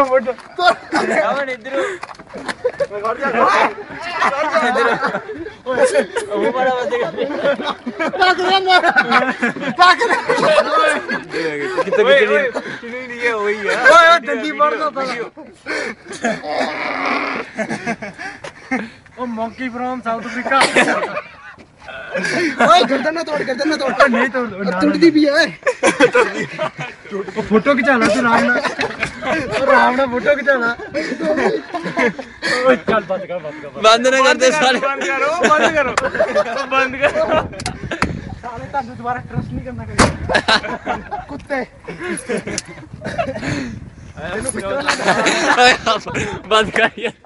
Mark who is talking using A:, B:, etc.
A: monkey from South Africa.
B: गर्दन ना तोड़ नहीं तोड़ टूटती भी है
A: फोटो खिंचाना तू राम ना फोटो खिंचाना चल
C: बंद ना करते सारे
A: बंद करो साले तुझे दोबारा ट्रस्ट नहीं करना कहीं कुत्ते
C: बंद कर